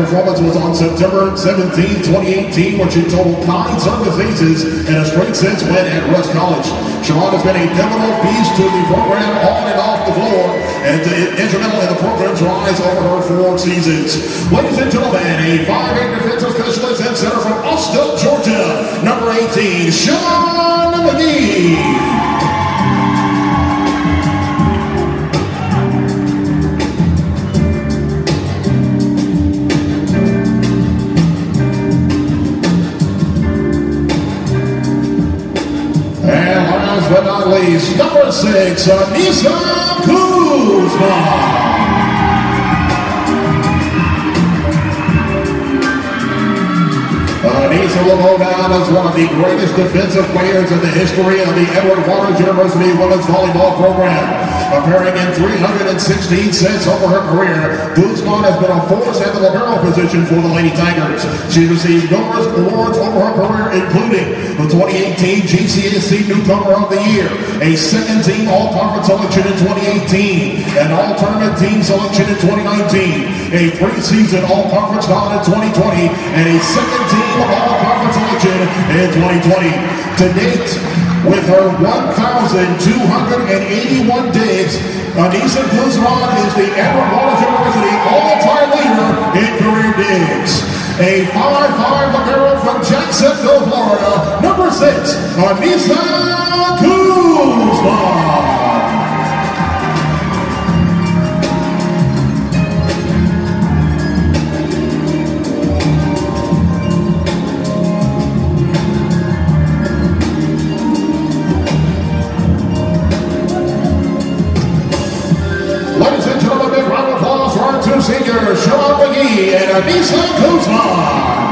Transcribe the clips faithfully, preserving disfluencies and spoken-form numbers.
performance was on September seventeenth, twenty eighteen, where she totaled nine service aces and a straight sets win at Rush College. Sharon has been a pivotal piece to the program on and off the floor, and instrumental in the program's rise over her four seasons. Ladies and gentlemen, a five eight defensive specialist and center from Austin, Georgia, number eighteen, Sharon McGee. But not least, number six, Anissa Kuzma. Anissa will go down as one of the greatest defensive players in the history of the Edward Waters University women's volleyball program. Appearing in three hundred sixteen sets over her career, Guzman has been a force at the libero position for the Lady Tigers. She received numerous awards over her career, including the twenty eighteen G C S C Newcomer of the Year, a second team All-Conference selection in twenty eighteen, an All-Tournament team selection in twenty nineteen, a three-season All-Conference nod in twenty twenty, and a second team All-Conference selection in twenty twenty. To date, with her one thousand two hundred eighty-one digs, Anissa Guzman is the Edward Waters University all-time leader in career digs. A five five libero from Jacksonville, Florida, number six, Anissa Guzman. Senior Sharon McGee and Anissa Kuzma.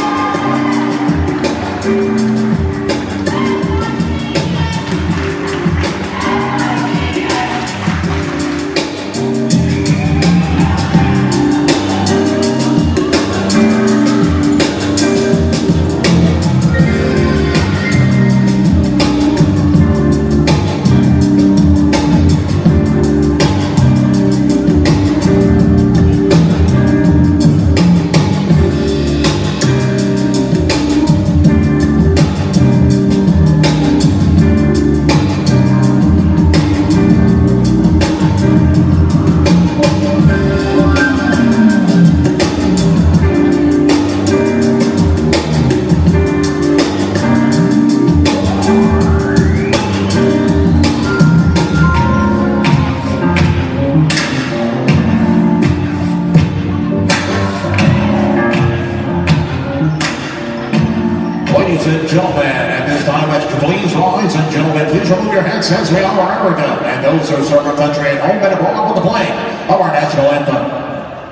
Ladies and gentlemen, at this time, please rise and gentlemen, please remove your hats as we honor America and those who serve our country at home and abroad with the playing of our national anthem.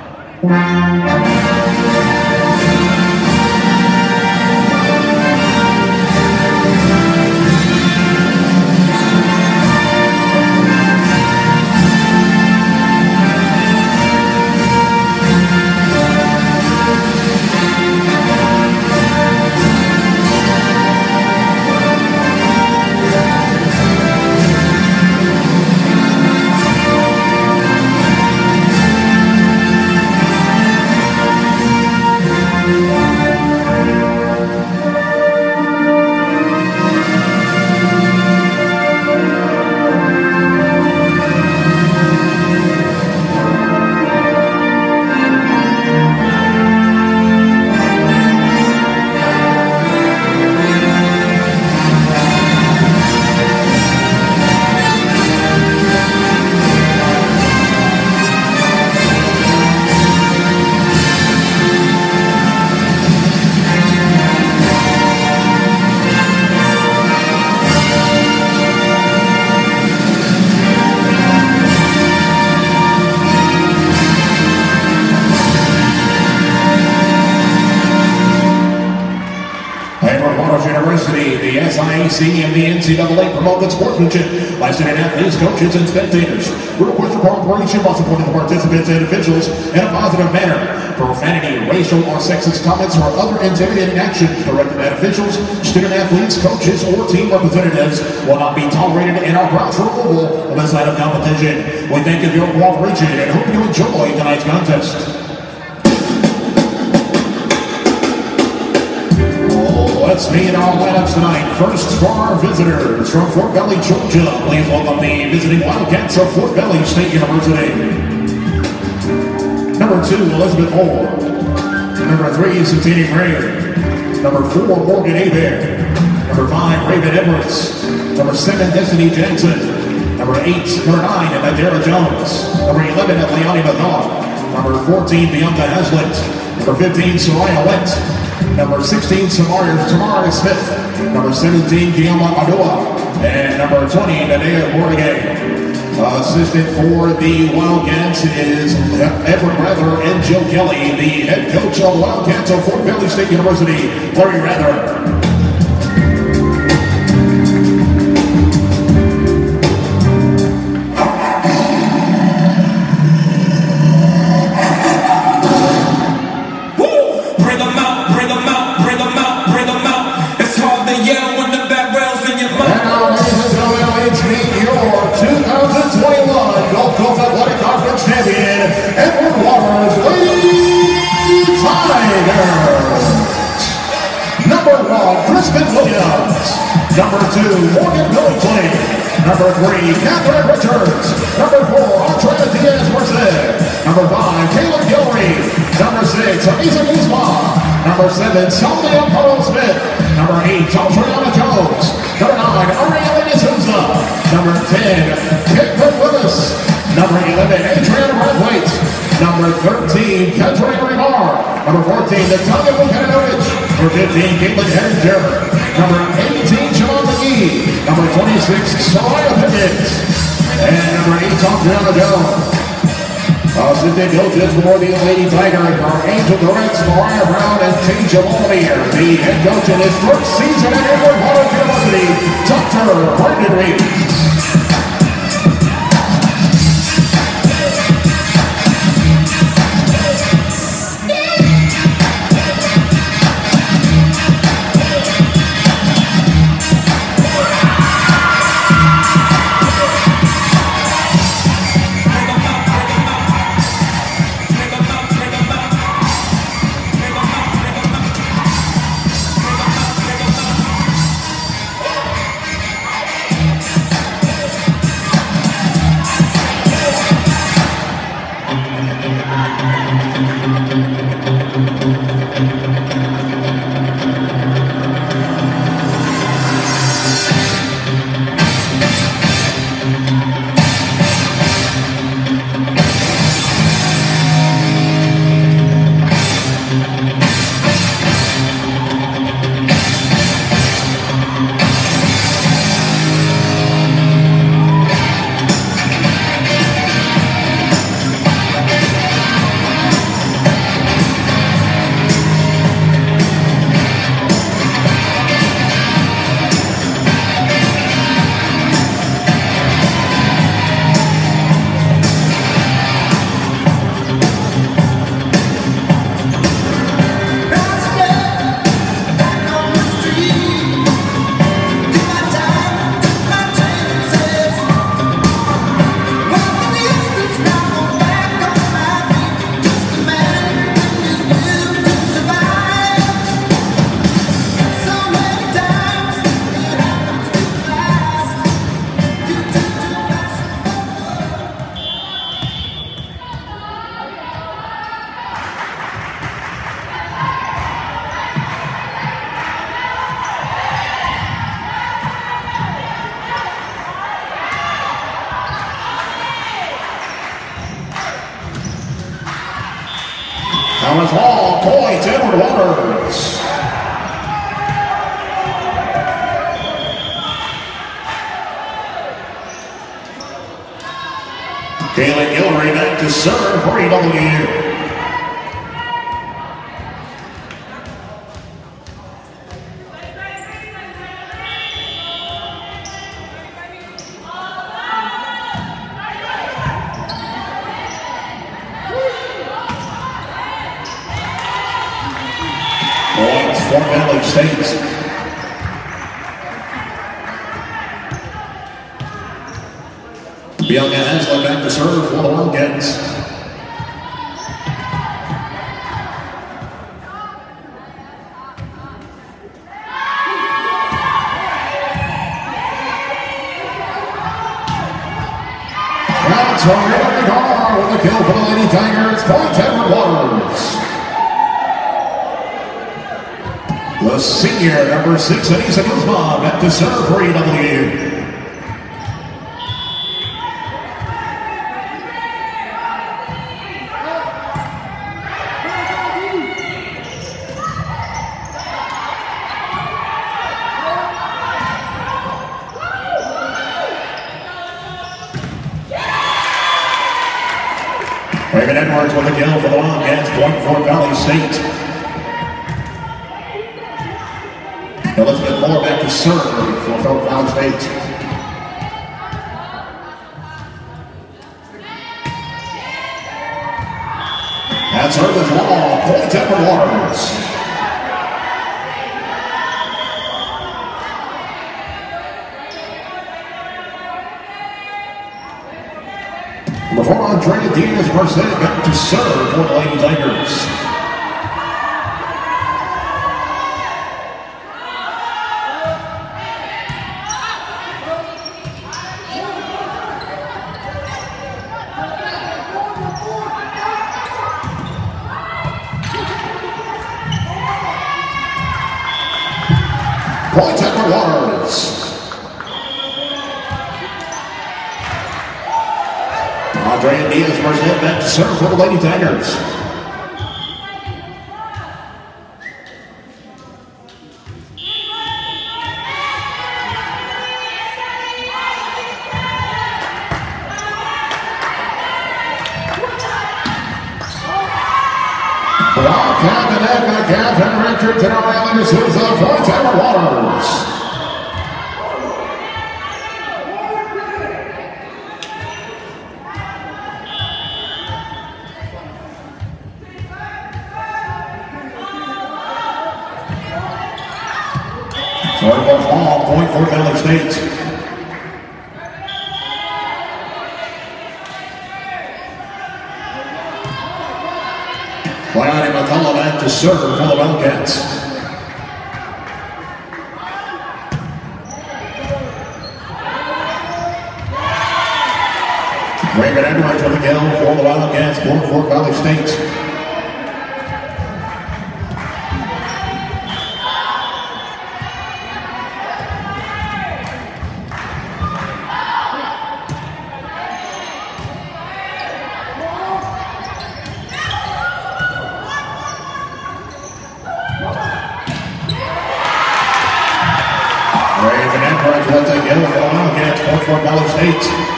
University, the S I A C, and the N C double A promote good sportsmanship by sending athletes, coaches, and spectators. We request your cooperation while supporting the participants and officials in a positive manner. Profanity, racial, or sexist comments, or other intimidating actions directed at officials, student athletes, coaches, or team representatives will not be tolerated in our grounds for removal of this night of competition. We thank you for your cooperation and hope you enjoy tonight's contest. let's meet our lineups tonight. First, for our visitors from Fort Valley, Georgia, please welcome the visiting Wildcats of Fort Valley State University. Number two, Elizabeth Moore. Number three, Satini Gray. Number four, Morgan Hebert. Number five, Raven Edwards. Number seven, Destiny Jackson. Number eight, number nine, Adara Jones. Number eleven, Leonie Mathon. Number fourteen, Bianca Haslett. Number fifteen, Soraya Lent. Number sixteen, Samara, Tamara Smith. Number seventeen, Guillaume Adua. And number twenty, Nadea Bordigay. Uh, assistant for the Wildcats is Edward Rather and Jill Kelly. The head coach of the Wildcats of Fort Valley State University, Larry Rather. Number two, Morgan Billingsley. Number three, Catherine Richards. Number four, Andrea Diaz-Merced. Number five, Kayla Gilrey. Number six, Amisa Guzman. Number seven, Sylvia Pearl Smith. Number eight, Adriana Jones. Number nine, Ariella D'Souza. Number ten, Caitlin Willis. Number eleven, Adriana Radwaite. Number thirteen, Katrina Remar. Number fourteen, Natalia Vukanovic. Number fifteen, Caitlin Herringer. Number eighteen, John McGee. Number twenty-six, Soraya Pickett. And number eight, Adriana Jones. Assistant coaches for the Lady Tigers are Angel Durant, Mariah Brown, and Tasia Wallier. The head coach in his first season at Edward Waters University, Doctor Brendan Reeves. Now it's all points, Edward Waters. Kayla Gilrery back to serve for E W. Points for Valley State. Bianca Haslett back to serve for the Wildcats. So Hillary Carr with a kill for the Lady Tigers. Point Edward Waters. The senior, number six, Anissa Guzman, back to serve for E W. Raven Edwards with a kill for the Wildcats, point for Valley State. Elizabeth Moore back to serve for Fort Valley State. And serve is long, point Edward Waters. Before Andrea Diaz Merced back to serve for the Lady Tigers. Point Edward Waters. Andrea Diaz Merced back to serve for the Lady Tigers. Block, Captain Edna, Catherine Richards, and Aurelia D'Souza. Point Edward Waters. Volleyball ball, point for Valley State. Brian McCullough back to serve for the Wildcats. Raven Edwards with a kill for the Wildcats, point for Valley State. Raven Edwards with a kill for the Wildcats, point for Valley State.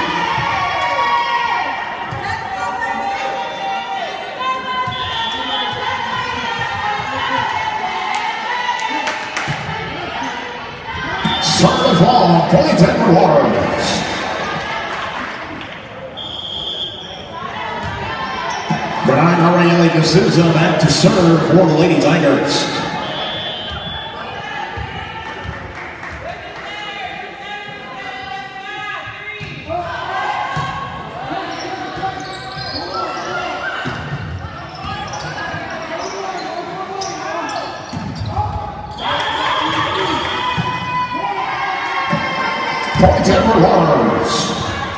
Service long, point Edward Waters. Brian Aurelia D'Souza back to serve for the Lady Tigers. Point Edward Waters.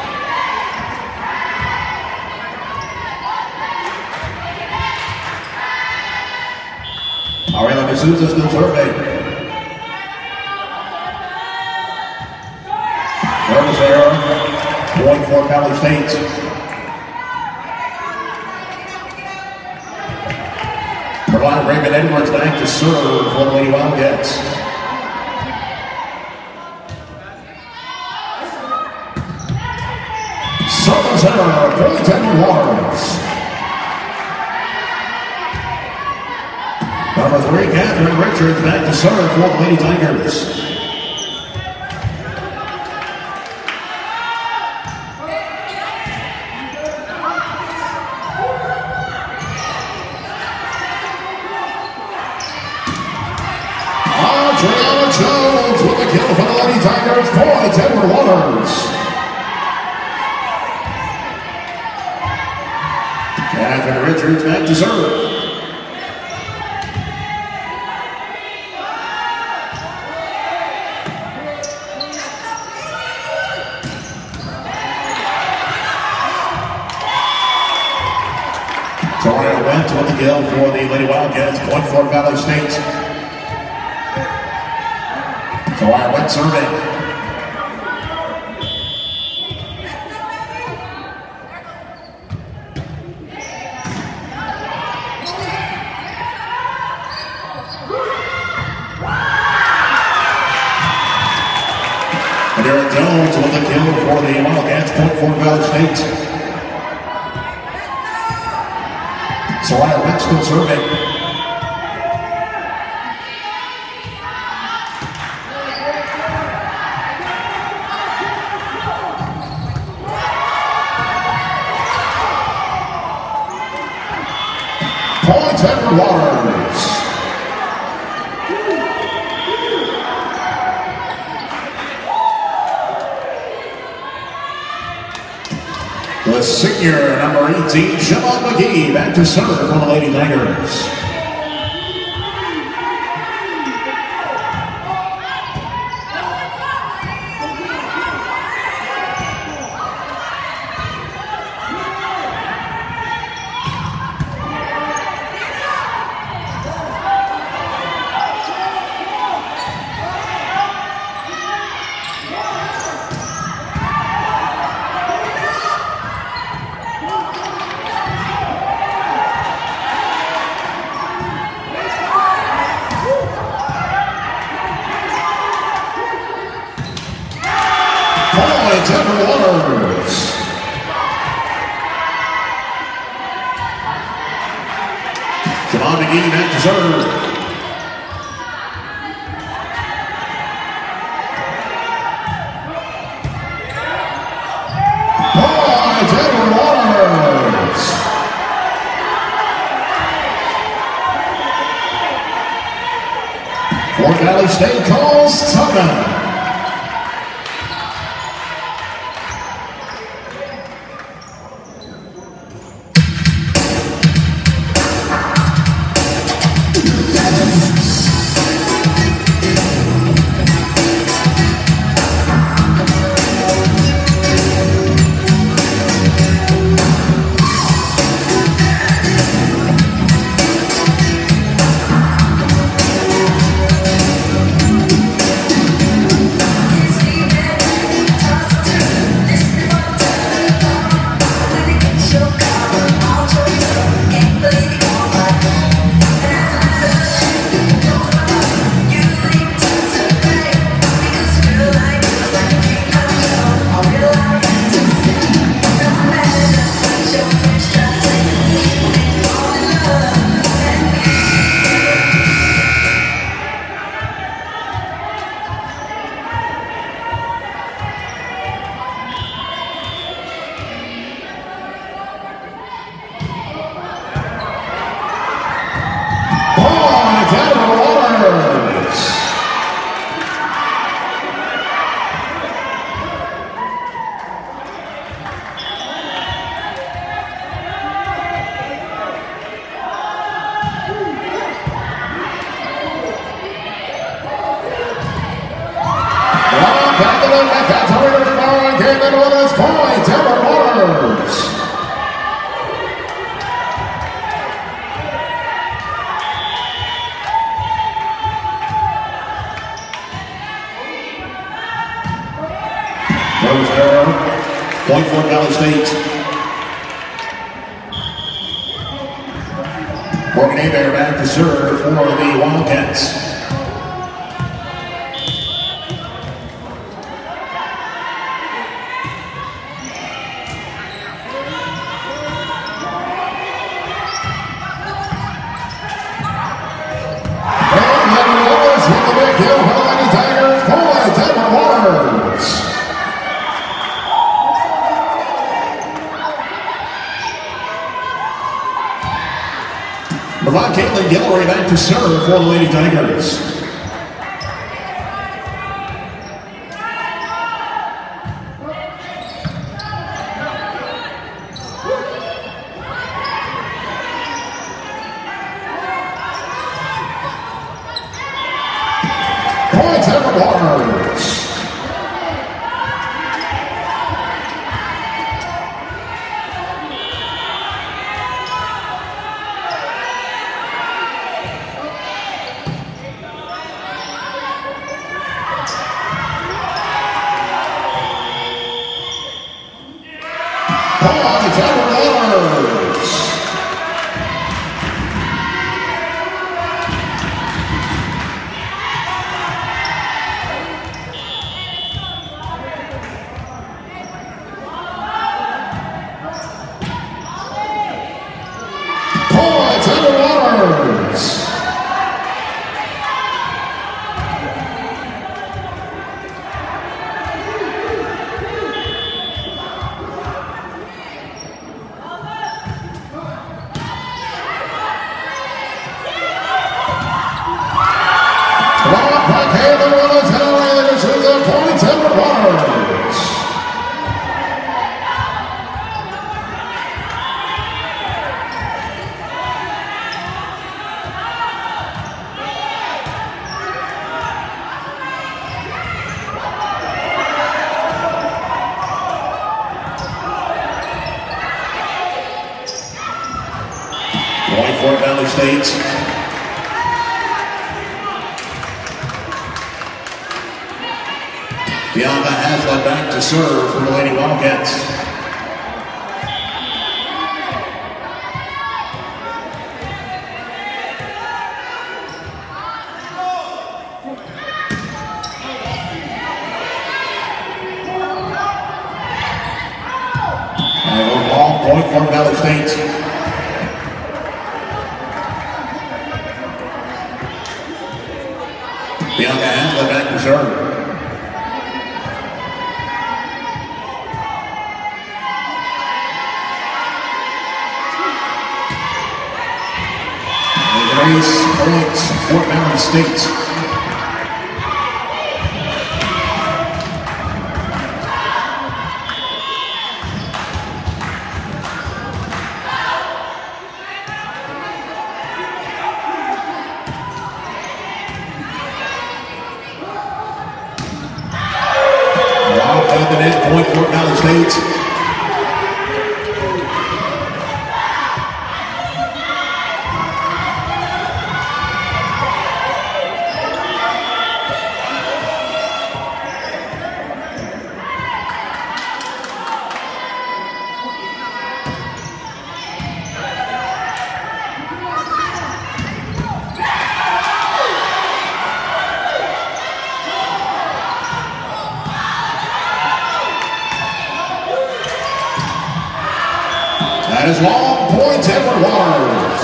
Aurelia D'Souza still serving. Service error. Point for Valley State. Provide Raven Edwards back to serve for the Lady Wildcats. Service error, point Edward Waters. Number three, Catherine Richards back to serve for the Lady Tigers. Adriana Jones with a kill for the Lady Tigers. Point Edward Waters. Catherine Richards back to serve. with the kill for the Lady Wildcats. Point for Valley State. So our win serving. And Eric Jones with the kill for the Wildcats. Point for Valley State. So our win still serving. Points Edward Waters. The senior, number eighteen, Siobhan McGee, back to serve for the Lady Tigers. Points Edward Waters. Siobhan McGee back to serve. Points Edward Waters. Fort Valley State calls Tucka. Point for Valley State. Morgan Abear back to serve for the Wildcats. And Edward Waters with the big kill for the Lady Tigers. Points Edward Waters. Provide Caitlin Guillory back to serve for the Lady Tigers. Points Edward Waters. Backhand the Willows and O'Reilly D'Souza, points Edward Waters. Point for Valley State. Bianca Haslam back to serve for the Lady Wildcats. And overall point for Valley State. Bianca Haslam back to serve. Race points for Valley State. Wow, at the net point for Valley State. That is long points, Edward Waters.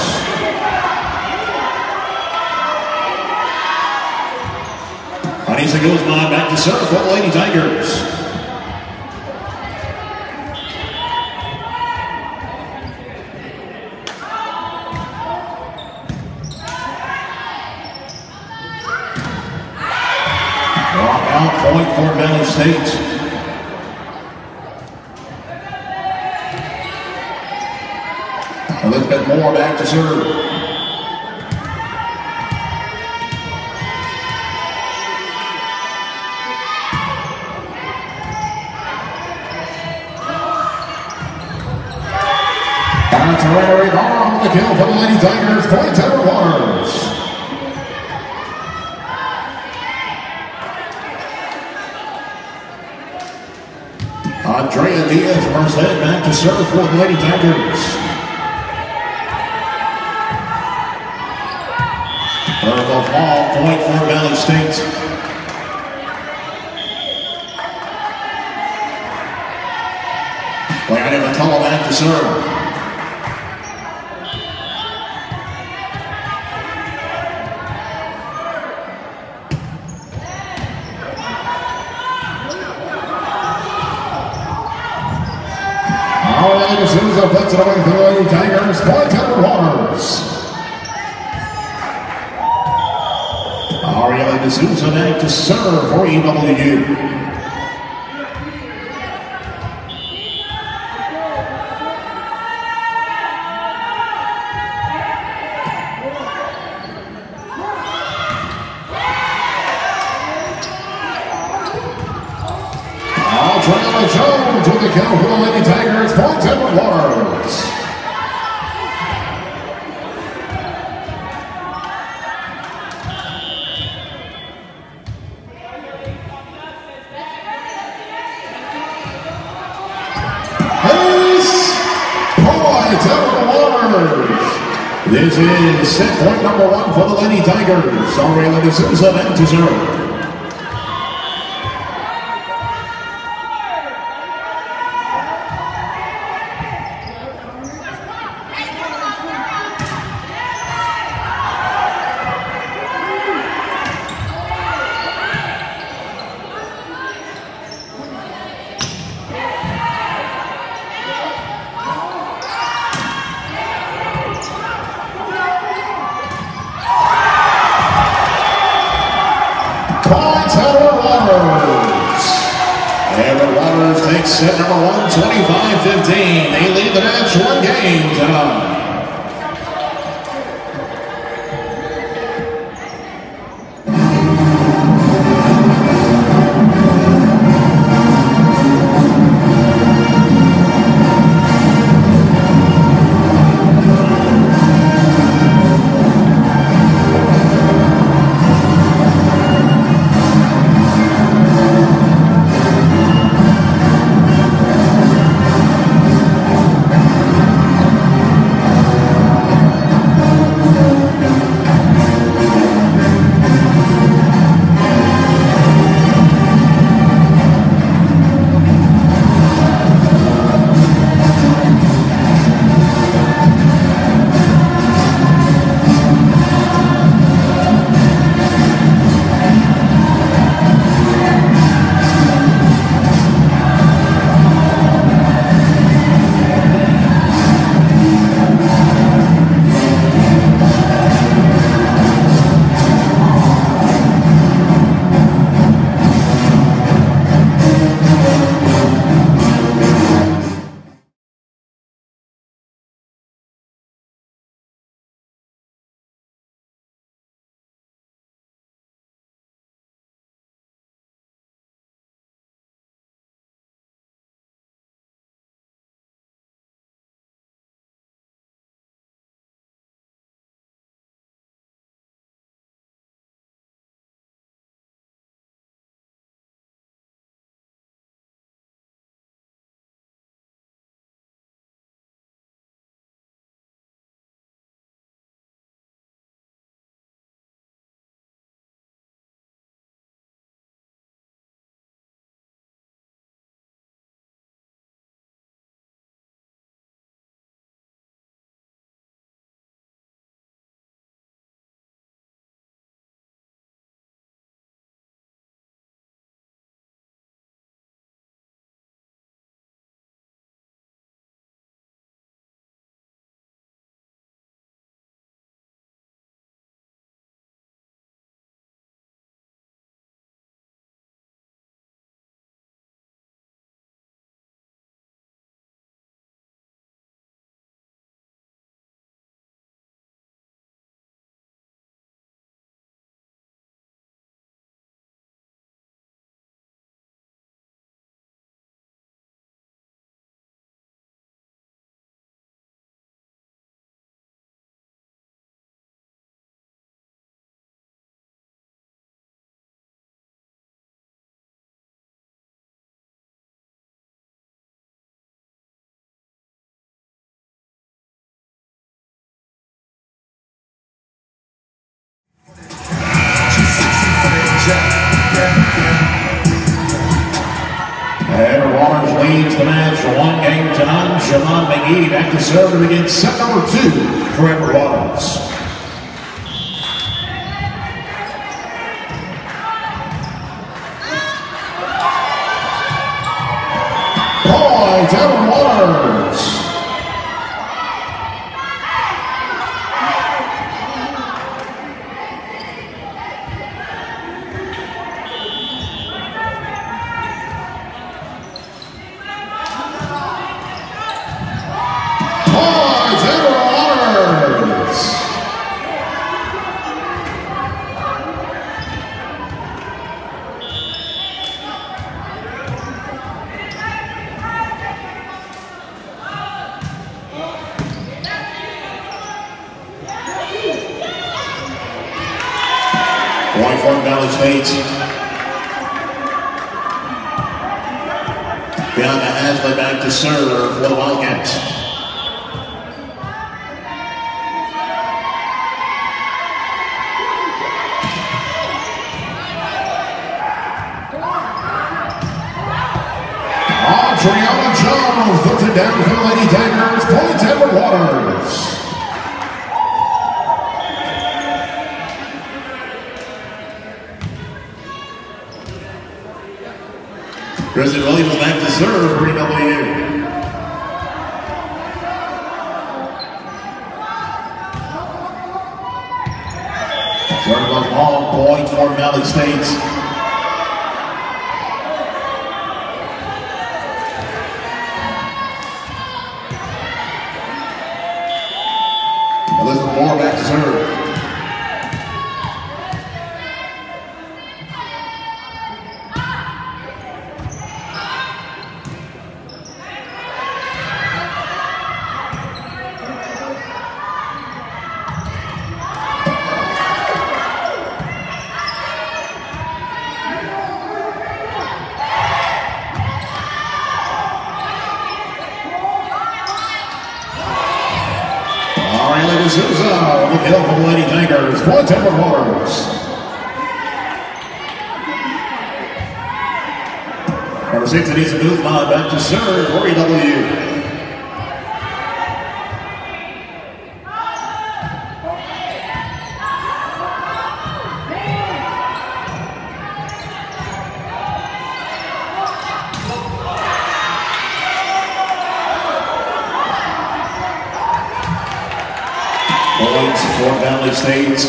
Anissa Guzman back to serve for the Lady Tigers. Dropout point for Valley State. Elizabeth Moore back to serve. That's a Ray on the kill for the Lady Tigers. Points Edward Waters. Andrea Diaz-Merced back to serve for the Lady Tigers. Verbal ball point for Valley State. Brandon McCullough back to serve. O'Reilly D'Souza puts it away for the Lady Tigers. Points Edward Waters. O'Reilly D'Souza back to serve for E W U. Altrella Jones with the kill for the Lady Tigers. Points Edward Waters. This is set point number one for the Lady Tigers. O'Reilly D'Souza back to serve. Points, Edward Waters. Edward Waters takes set number one, twenty-five fifteen. They lead the match one game tonight. Edward Waters leads the match one game to none. Siobhan McGee back to serve to begin set number two for Edward Waters. Points, Edward Waters. Point for Valley State. Bianca Hasley back to serve for the Wildcats. Triana Jones puts it down for the Lady Tigers. Points, Edward Waters. President Williams will back to serve for E W. Serve goes long, point for Valley State. Elizabeth Moore back to serve. Souza with the kill from the Lady Tigers. Point Edward Waters. Number six, Anissa Guzman back to serve for E W. Points for Valley State.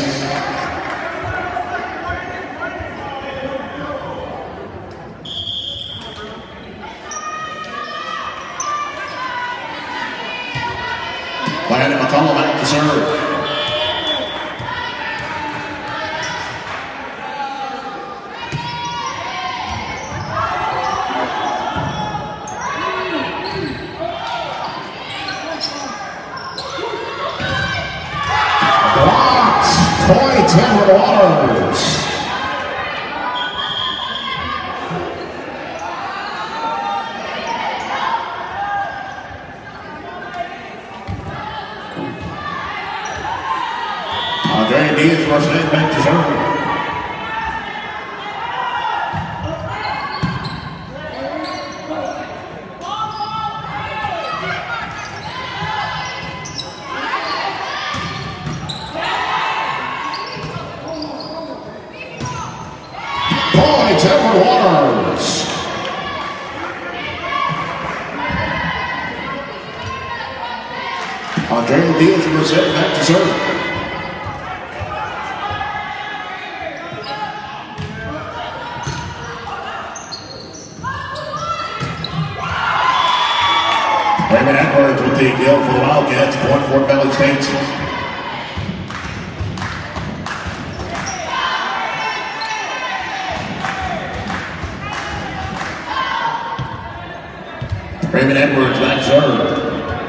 Landon McCullough back to serve. Point Edward Waters. Andre Diaz rushes in back to serve. Point Edward Waters. Andre Diaz was set back to serve. Raymond Edwards with the kill for the Wildcats. Point for Valley State. Raymond Edwards back serve.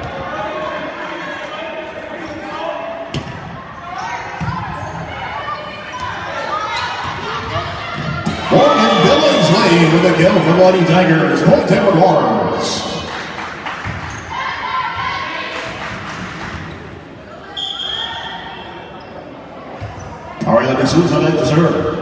Morgan Billingsley with a kill for the Lady Tigers. Point Edward Waters. Ariana D'Souza back to serve.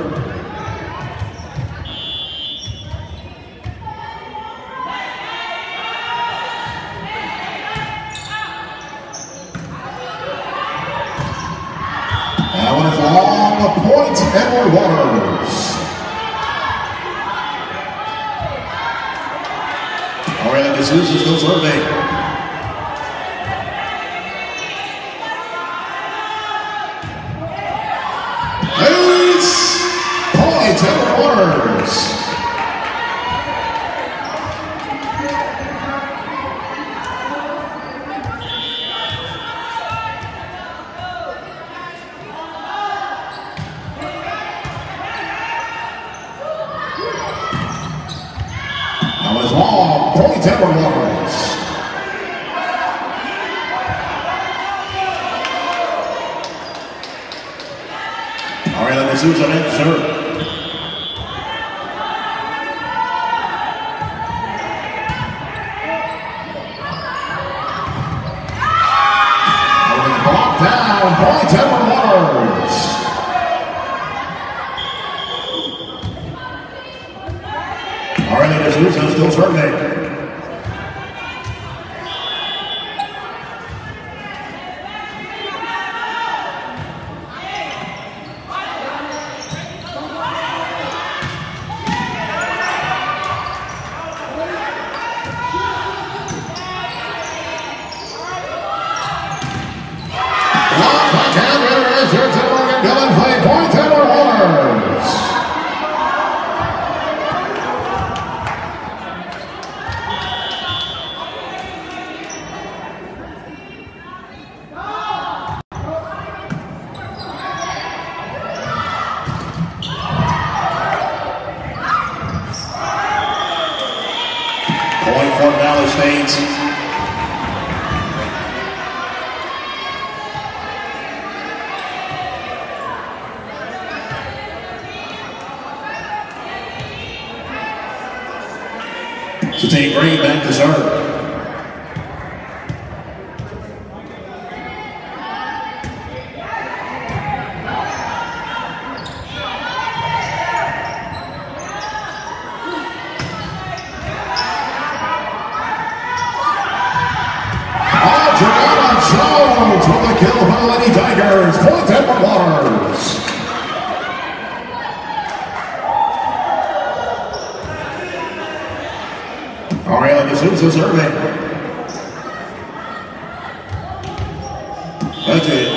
That one is long, a point, Edward Waters. Ariana D'Souza still serving. It's point, Edward Waters. That was long, point Edward Waters. Ariana D'Souza back to serve. Blocked down, point Edward Waters. Ariana D'Souza still serving. Point Fort Valley State. To take green back to serve. Jones with the kill for the Lady Tigers. Point Edward Waters. Ariella D'Souza serving. That's it.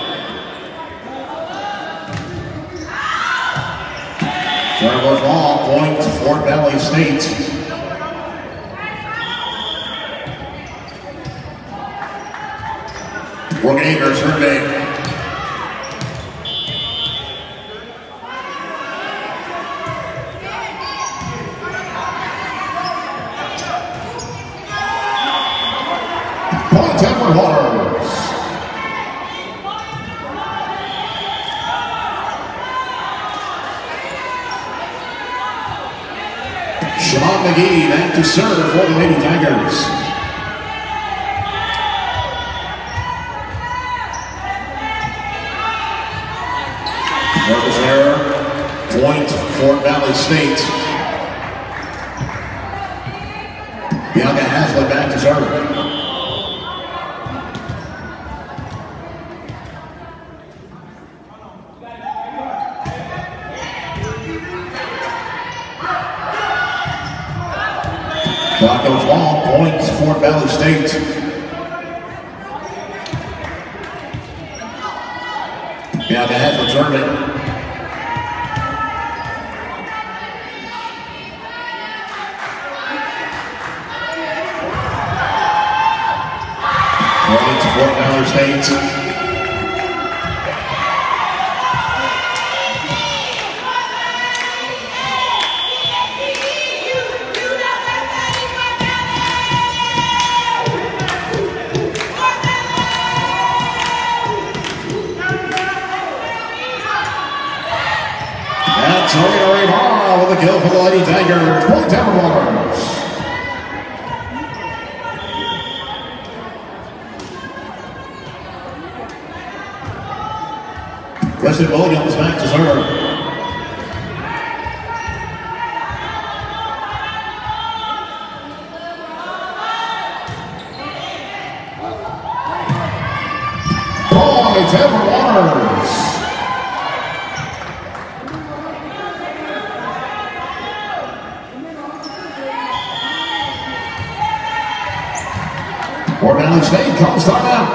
Serve was long. Point to Fort Valley State. Gainer serving. Point Edward Waters. Sean McGee back to serve for the Lady Tigers. Service error, point Fort Valley State. Bianca Haslett back to serve. Shot goes long, point Fort Valley State. Bianca Haslett serving. Point Fort Valley State. That's Serena Rivara with a kill for the Lady Tigers. Point Edward Waters. Preston Williams back to serve. Point Edward Waters. Fort Valley State comes timeout.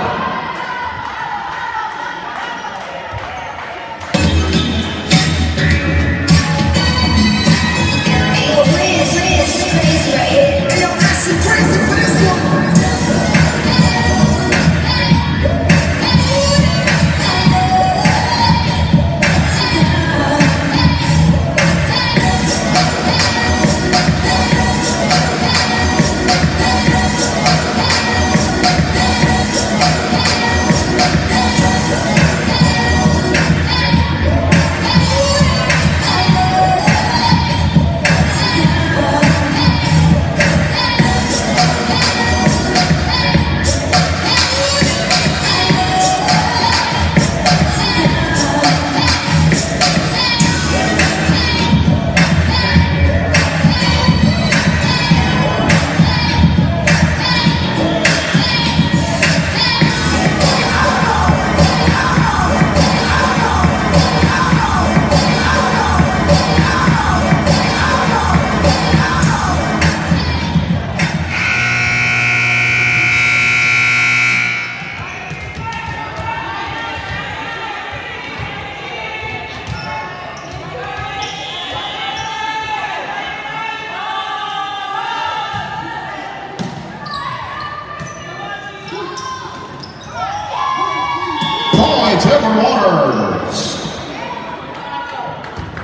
Edward Waters.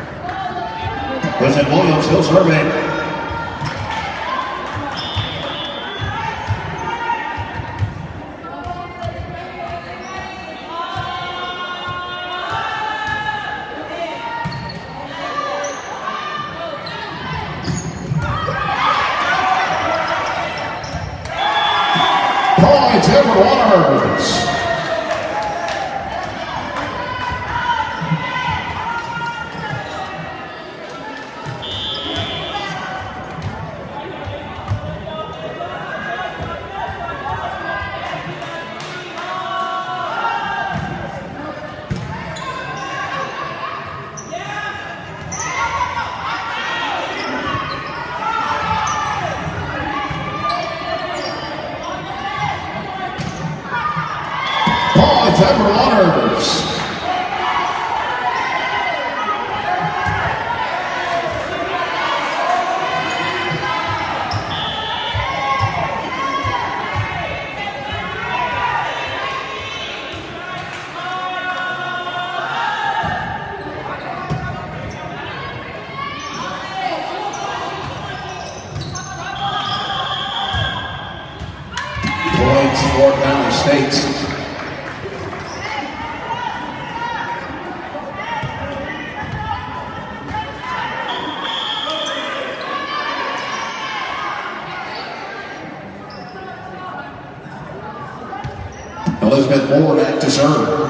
Preston Williams still serving. Edward Waters. Edward Waters. Points for Valley State. Elizabeth Moore back to serve.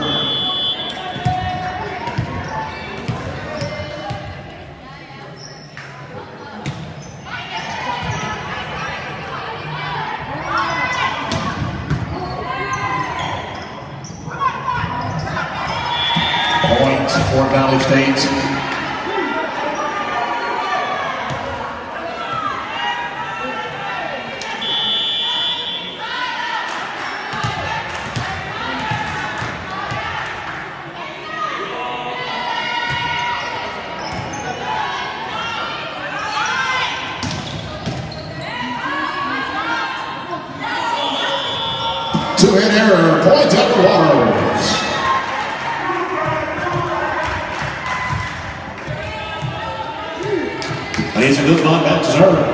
Points for Valley State. Two-hit error, points Edward Waters. He's a good one back to serve.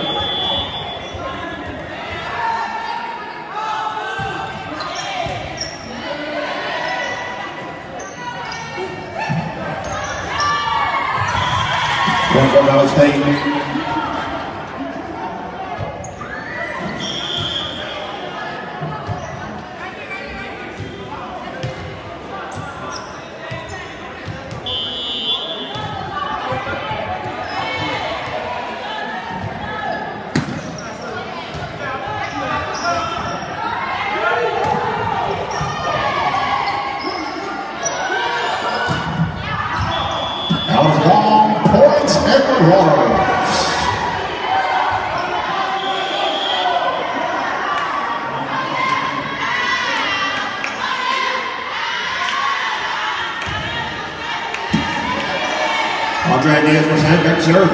Point for Valley State. Out of long, points Edward Waters. Andre Diaz was hand back serve.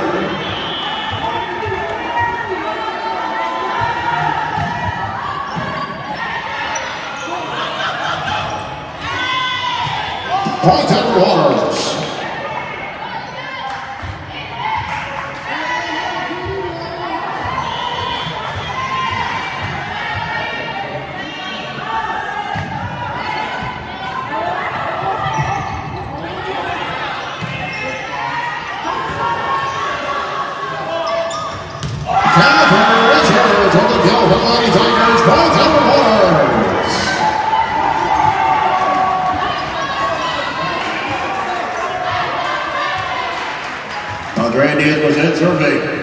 Points Edward Waters. Andre Diaz was in serving.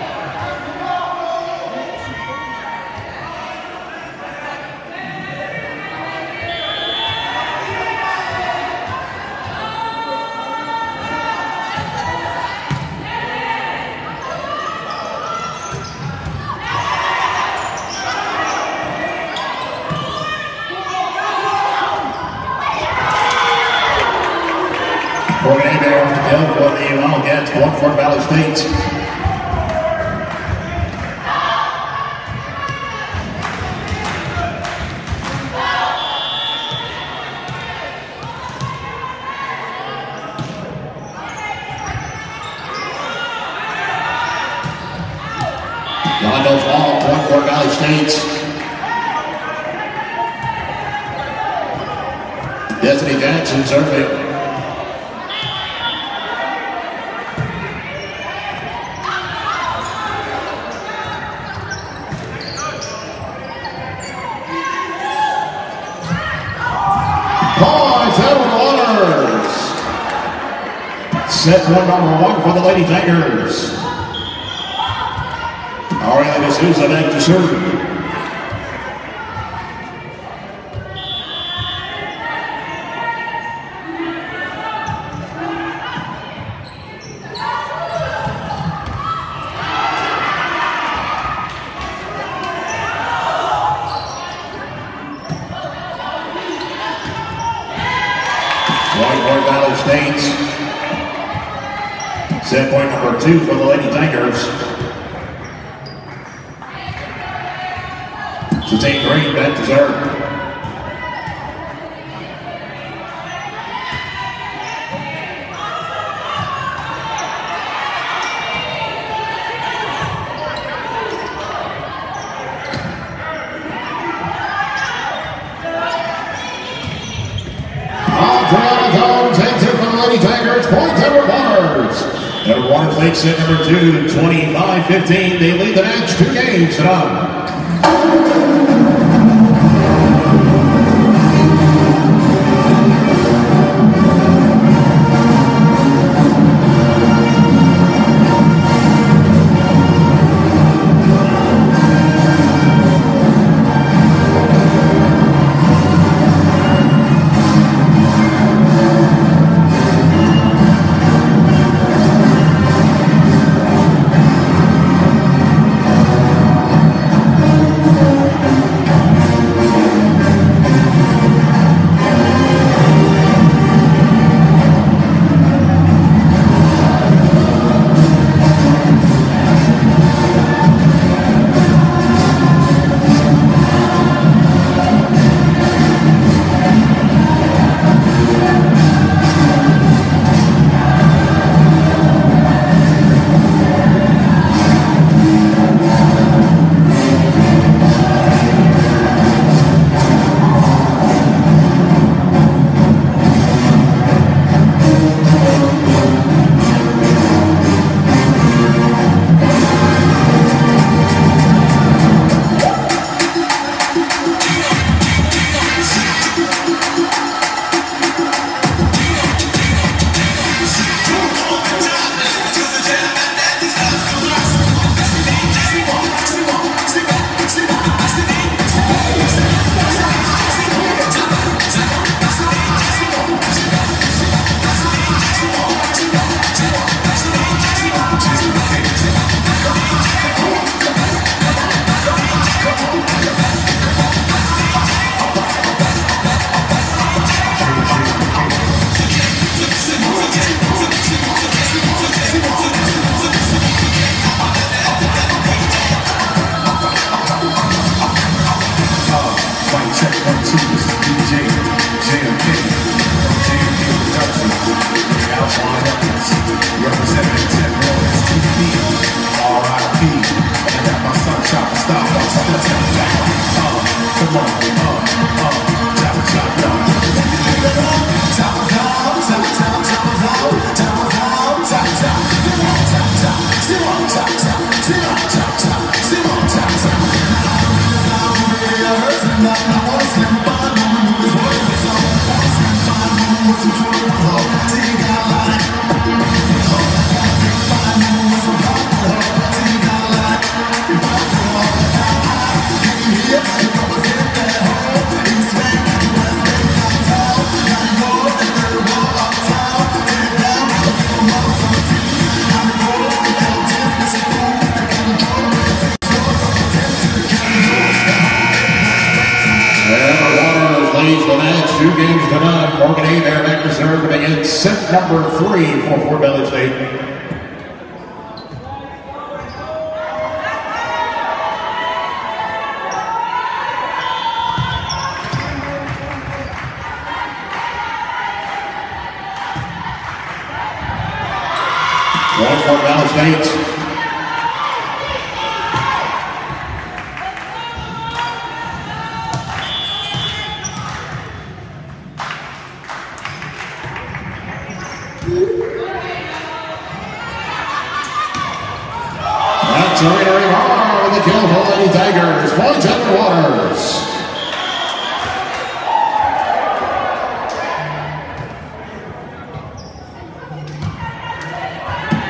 For game there to build for the Wildcats, one for Valley State. Londo's ball, point for Valley State. Destiny Jackson serving. Set point number one for the Lady Tigers. Aurelia D'Souza back to serve. Set point number two for the Lady Tigers. Sustained Green back to serve. Point Edward Waters. Edward Waters leads set number two, twenty-five fifteen. They lead the match two games to none. Two games to none. Morgan A there back to serve and again set number three for Fort Valley State. One Fort Valley State. That's Serena Rivara with the kill for the Lady Tigers. Point Edward Waters.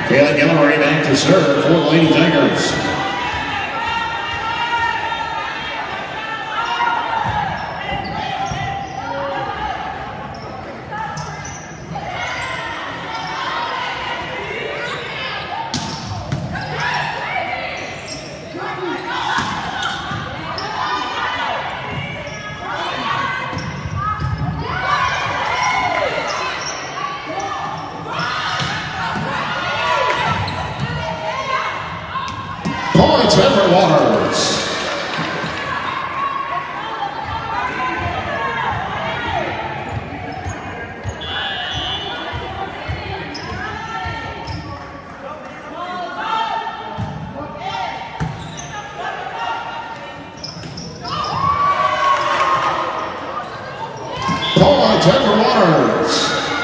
Kayla Gillery back to serve for the Lady Tigers. Points, Everett Waters. Points, Everett Waters.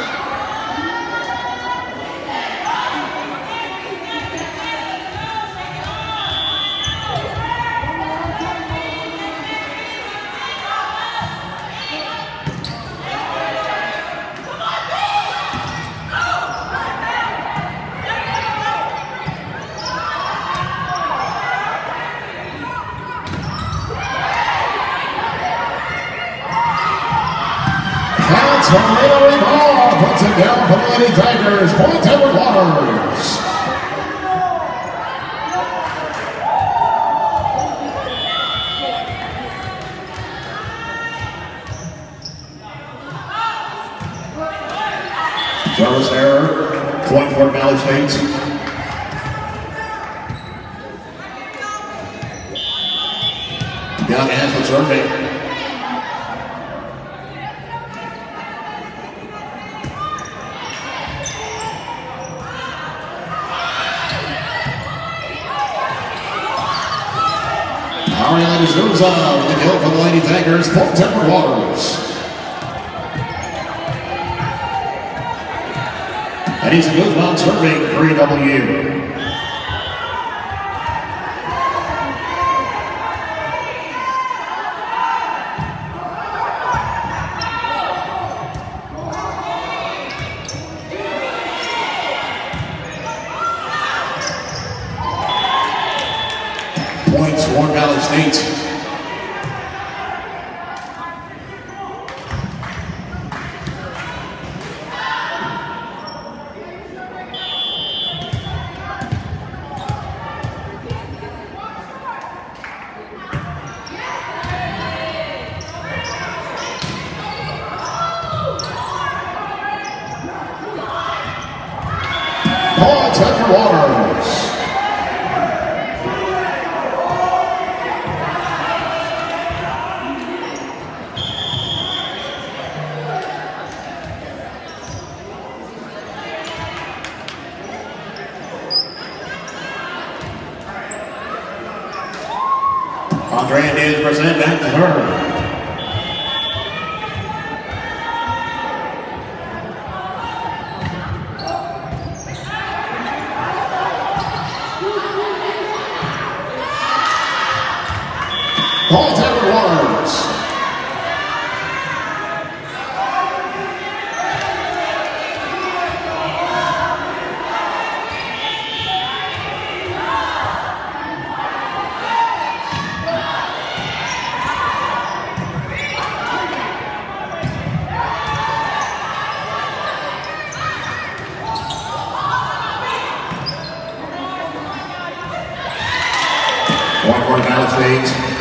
Counts from Hillary Ball, puts it down for the Lady Tigers. Points, Everett Waters. Service error, point for Valley State. Young Ashley serving. Ariana D'Souza with the kill for the Lady Tigers. Points, Everett Waters. Anissa Guzman serving three W. Points, Warren Valley State. Points, Everett Waters. Andrea Diaz present back to her. Points, Everett Waters. One for Valley State.